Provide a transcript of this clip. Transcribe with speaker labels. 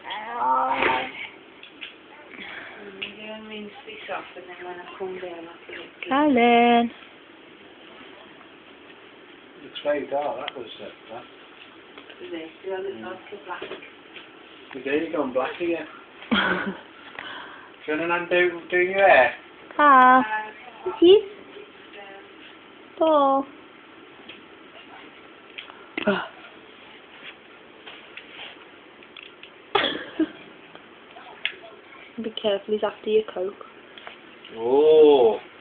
Speaker 1: going to rinse this off and then when I come down I'll put it.
Speaker 2: Colin.
Speaker 3: Looks very dark, that was that.
Speaker 1: Is it? Do I look like a black?
Speaker 3: You do, you're going black again. Do you want to do your hair?
Speaker 2: Ah. He's Paul. Be careful, he's after your coke.
Speaker 3: Oh.